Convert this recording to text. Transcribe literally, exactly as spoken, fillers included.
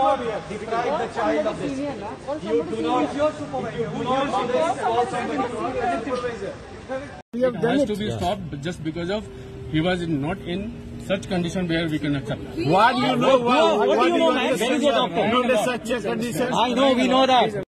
not deprive the child of this. You do not. You do not call somebody supervisor. It has to be stopped just because of he was not in such condition where we can accept. What do you know? What do you know, man? Where is your doctor? Not such a condition. I know, we know that.